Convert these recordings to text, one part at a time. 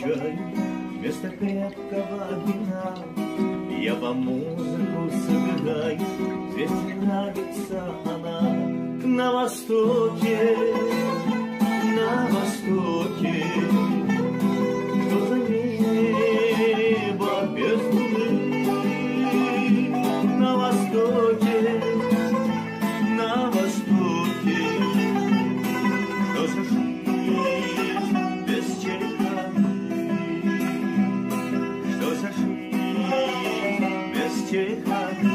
чаю вместо крепкого вина. Я вам музыку сыграю, здесь не нравится она. На востоке, на востоке, что за небо без луны. На востоке, на востоке, что за жизнь без черепахи, что за жизнь без черепахи.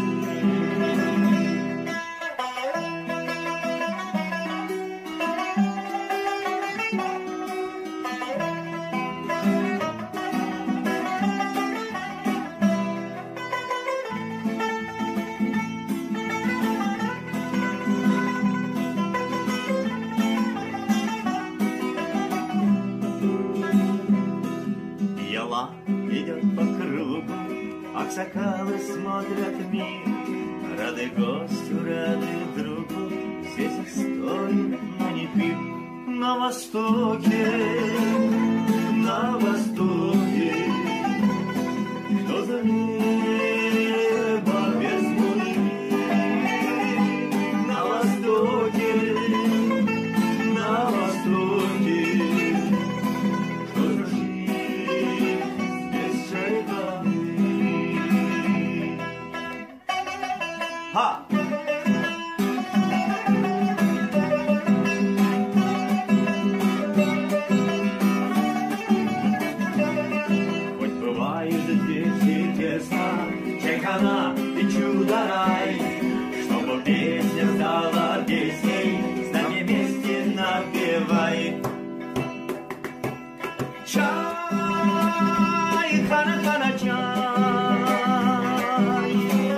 Яла идет по кругу, аксакалы смотрят в мир. Рады гостю, рады другу, здесь их стоит, но не пьют. На востоке, что за небо без луны. На востоке, что за жизнь без черепахи. Ха! Хоть бывает здесь и тесно, чайхана и чудо-рай, чтобы песня стала песней, с нами вместе напевай. Чай, хана-хана, чай,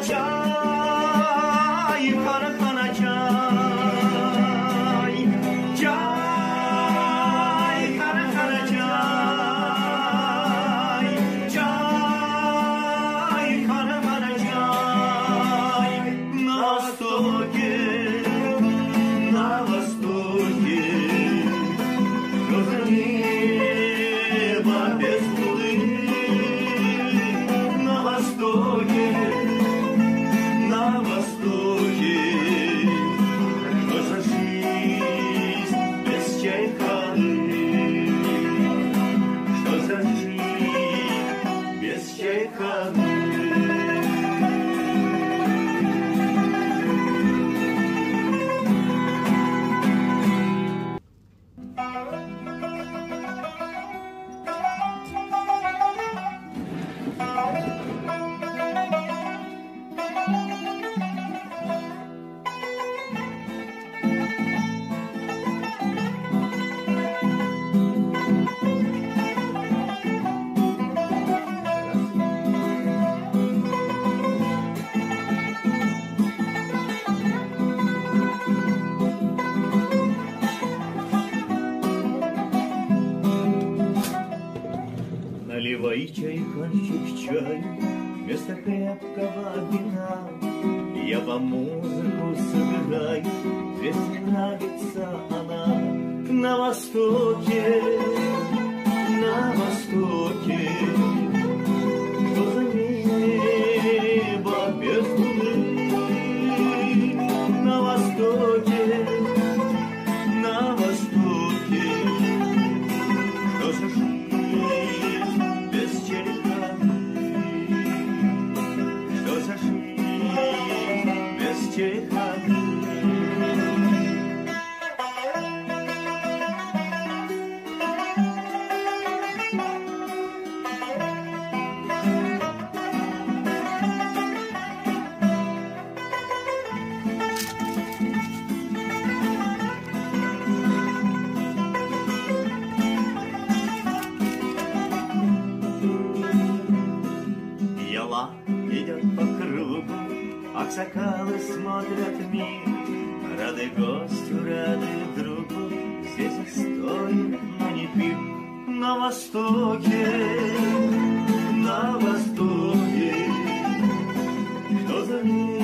чай, хана-хана, чай, чай, хана-хана, чай, чай, хана-хана, чай. На востоке, что за небо без луны. На востоке, что за жизнь без чайханы, что за жизнь без чайханы. Наливай чайханчик чаю вместо крепкого вина. Я вам музыку сыграю, здесь не нравится она. На востоке, что за небо без луны. На востоке, что за жизнь без черепахи, что за жизнь без черепахи. Яла идет по кругу, аксакалы смотрят в мир. Рады гостю, рады другу, здесь их стоит, но не пьют. На востоке, что за небо